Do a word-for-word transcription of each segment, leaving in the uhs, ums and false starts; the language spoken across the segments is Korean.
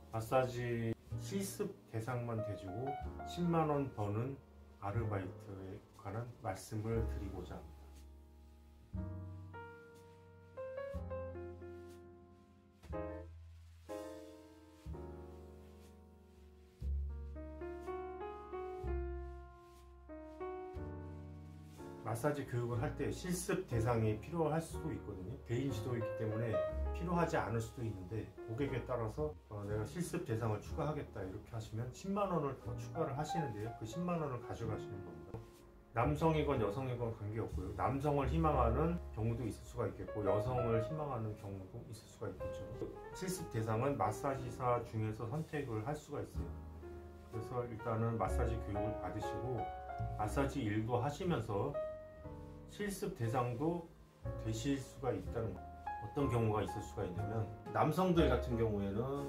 마사지 실습 대상만 대주고 십만 원 버는 아르바이트에 관한 말씀을 드리고자 합니다. 마사지 교육을 할 때 실습 대상이 필요할 수도 있거든요. 개인 지도이기 때문에 필요하지 않을 수도 있는데, 고객에 따라서 어, 내가 실습 대상을 추가하겠다 이렇게 하시면 십만 원을 더 추가를 하시는데요. 그 십만 원을 가져가시는 겁니다. 남성이건 여성이건 관계없고요. 남성을 희망하는 경우도 있을 수가 있겠고, 여성을 희망하는 경우도 있을 수가 있겠죠. 실습 대상은 마사지사 중에서 선택을 할 수가 있어요. 그래서 일단은 마사지 교육을 받으시고 마사지 일도 하시면서 실습 대상도 되실 수가 있다는 거예요. 어떤 경우가 있을 수가 있냐면, 남성들 같은 경우에는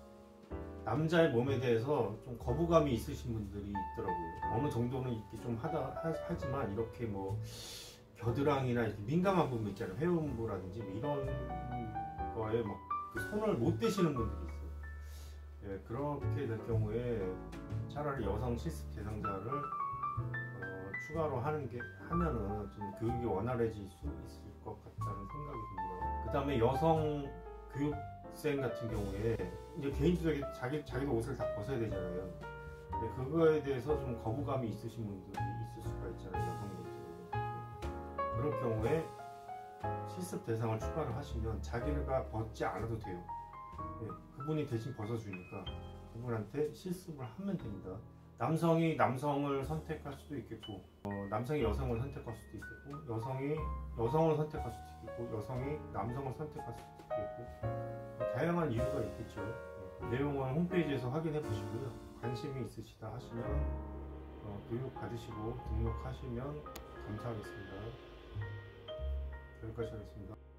남자의 몸에 대해서 좀 거부감이 있으신 분들이 있더라고요. 어느 정도는 이렇게 좀 하다 하, 하지만 이렇게 뭐 겨드랑이나 이렇게 민감한 부분 있잖아요. 회음부라든지 뭐 이런 거에 막 그 손을 못 대시는 분들이 있어요. 예, 그렇게 될 경우에 차라리 여성 실습 대상자를 어, 추가로 하는 게 하면은 좀 교육이 원활해질 수 있을 것 같다는 생각이 듭니다. 그 다음에 여성 교육생 같은 경우에 이제 개인적으로 자기 자기도 옷을 다 벗어야 되잖아요. 근데 그거에 대해서 좀 거부감이 있으신 분들이 있을 수가 있잖아요, 여성분들. 그럴 경우에 실습 대상을 추가를 하시면 자기가 벗지 않아도 돼요. 네, 그분이 대신 벗어주니까 그분한테 실습을 하면 됩니다. 남성이 남성을 선택할 수도 있겠고, 어, 남성이 여성을 선택할 수도 있겠고, 여성이 여성을 선택할 수도 있겠고, 여성이 남성을 선택할 수도 있겠고, 다양한 이유가 있겠죠. 네, 내용은 홈페이지에서 확인해 보시고요. 관심이 있으시다 하시면 어, 교육 받으시고 등록하시면 감사하겠습니다. 여기까지 하겠습니다.